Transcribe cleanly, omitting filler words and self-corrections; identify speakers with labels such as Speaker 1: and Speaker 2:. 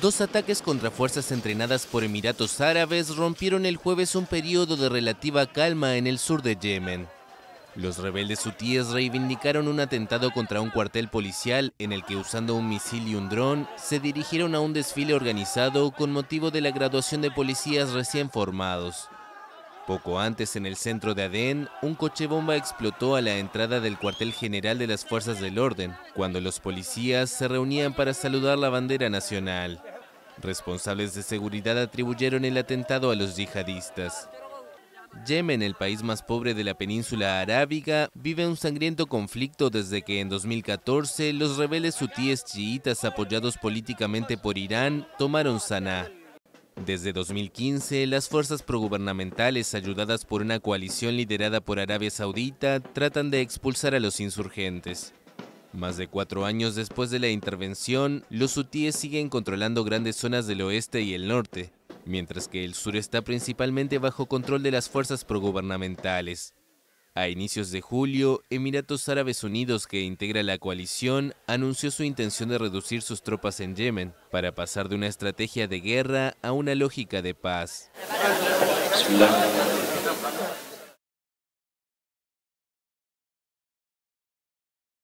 Speaker 1: Dos ataques contra fuerzas entrenadas por Emiratos Árabes rompieron el jueves un periodo de relativa calma en el sur de Yemen. Los rebeldes hutíes reivindicaron un atentado contra un cuartel policial en el que, usando un misil y un dron, se dirigieron a un desfile organizado con motivo de la graduación de policías recién formados. Poco antes, en el centro de Adén, un coche bomba explotó a la entrada del cuartel general de las fuerzas del orden, cuando los policías se reunían para saludar la bandera nacional. Responsables de seguridad atribuyeron el atentado a los yihadistas. Yemen, el país más pobre de la península arábiga, vive un sangriento conflicto desde que en 2014 los rebeldes hutíes chiitas apoyados políticamente por Irán tomaron Saná. Desde 2015, las fuerzas progubernamentales, ayudadas por una coalición liderada por Arabia Saudita, tratan de expulsar a los insurgentes. Más de 4 años después de la intervención, los hutíes siguen controlando grandes zonas del oeste y el norte, mientras que el sur está principalmente bajo control de las fuerzas progubernamentales. A inicios de julio, Emiratos Árabes Unidos, que integra la coalición, anunció su intención de reducir sus tropas en Yemen, para pasar de una estrategia de guerra a una lógica de paz.